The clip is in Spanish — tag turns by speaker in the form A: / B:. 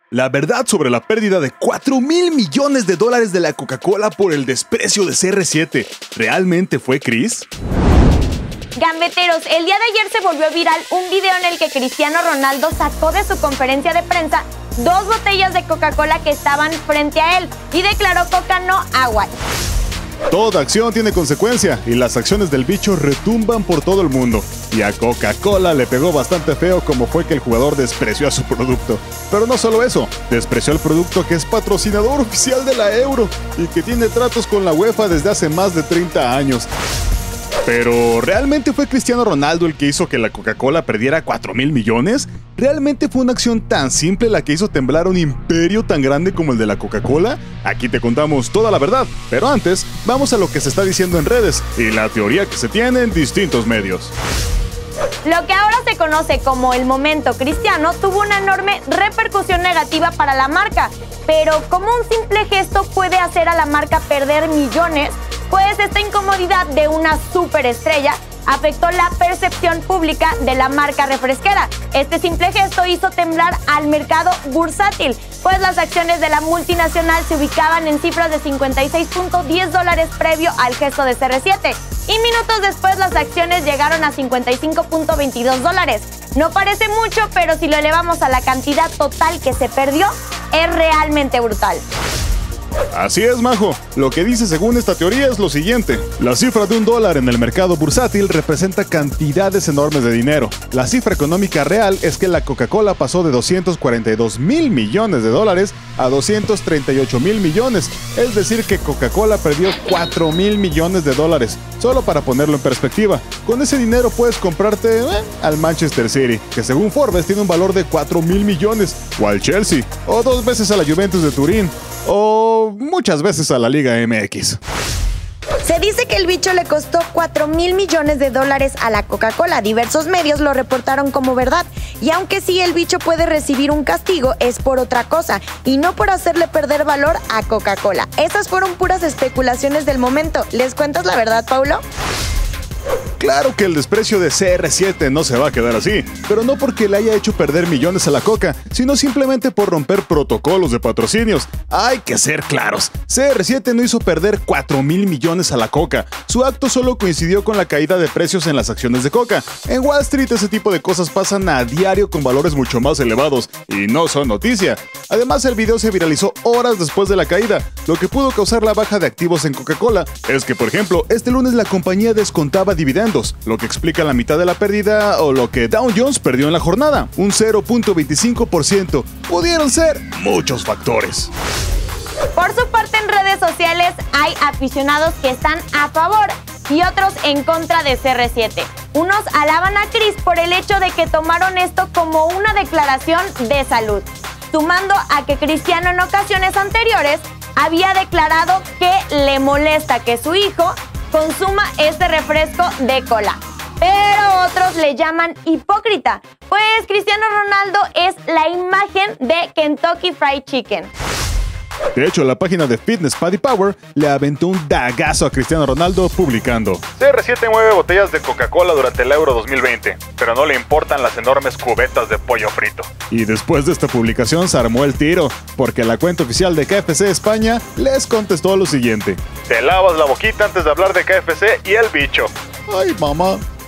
A: La verdad sobre la pérdida de $4,000 millones de la Coca-Cola por el desprecio de CR7, ¿realmente fue Chris?
B: Gambeteros, el día de ayer se volvió viral un video en el que Cristiano Ronaldo sacó de su conferencia de prensa 2 botellas de Coca-Cola que estaban frente a él y declaró Coca no agua.
A: Toda acción tiene consecuencia y las acciones del bicho retumban por todo el mundo. Y a Coca-Cola le pegó bastante feo como fue que el jugador despreció a su producto. Pero no solo eso, despreció al producto que es patrocinador oficial de la Euro y que tiene tratos con la UEFA desde hace más de 30 años. Pero, ¿realmente fue Cristiano Ronaldo el que hizo que la Coca-Cola perdiera $4,000 millones? ¿Realmente fue una acción tan simple la que hizo temblar un imperio tan grande como el de la Coca-Cola? Aquí te contamos toda la verdad, pero antes, vamos a lo que se está diciendo en redes y la teoría que se tiene en distintos medios.
B: Lo que ahora se conoce como el momento Cristiano tuvo una enorme repercusión negativa para la marca. Pero, ¿cómo un simple gesto puede hacer a la marca perder millones? Pues esta incomodidad de una superestrella afectó la percepción pública de la marca refresquera. Este simple gesto hizo temblar al mercado bursátil, pues las acciones de la multinacional se ubicaban en cifras de $56.10 previo al gesto de CR7. Y minutos después las acciones llegaron a $55.22. No parece mucho, pero si lo elevamos a la cantidad total que se perdió, es realmente brutal.
A: Así es, Majo. Lo que dice según esta teoría es lo siguiente. La cifra de $1 en el mercado bursátil representa cantidades enormes de dinero. La cifra económica real es que la Coca-Cola pasó de $242,000 millones a $238,000 millones. Es decir que Coca-Cola perdió $4,000 millones. Solo para ponerlo en perspectiva, con ese dinero puedes comprarte al Manchester City, que según Forbes tiene un valor de $4,000 millones, o al Chelsea, o 2 veces a la Juventus de Turín, o muchas veces a la Liga MX.
B: Se dice que el bicho le costó $4,000 millones a la Coca-Cola. Diversos medios lo reportaron como verdad. Y aunque sí el bicho puede recibir un castigo, es por otra cosa y no por hacerle perder valor a Coca-Cola. Esas fueron puras especulaciones del momento. ¿Les cuentas la verdad, Paulo?
A: Claro que el desprecio de CR7 no se va a quedar así, pero no porque le haya hecho perder millones a la Coca, sino simplemente por romper protocolos de patrocinios. Hay que ser claros, CR7 no hizo perder $4,000 millones a la Coca, su acto solo coincidió con la caída de precios en las acciones de Coca. En Wall Street ese tipo de cosas pasan a diario con valores mucho más elevados, y no son noticia. Además el video se viralizó horas después de la caída. Lo que pudo causar la baja de activos en Coca-Cola es que, por ejemplo, este lunes la compañía descontaba dividendos, lo que explica la mitad de la pérdida o lo que Dow Jones perdió en la jornada, un 0.25%. Pudieron ser muchos factores.
B: Por su parte, en redes sociales hay aficionados que están a favor y otros en contra de CR7. Unos alaban a Chris por el hecho de que tomaron esto como una declaración de salud, sumando a que Cristiano en ocasiones anteriores había declarado que le molesta que su hijo consuma este refresco de cola. Pero otros le llaman hipócrita, pues Cristiano Ronaldo es la imagen de Kentucky Fried Chicken.
A: De hecho, la página de Fitness Paddy Power le aventó un dagazo a Cristiano Ronaldo publicando: CR7 mueve botellas de Coca-Cola durante el Euro 2020, pero no le importan las enormes cubetas de pollo frito. Y después de esta publicación se armó el tiro, porque la cuenta oficial de KFC España les contestó lo siguiente: te lavas la boquita antes de hablar de KFC y el bicho. Ay, mamá.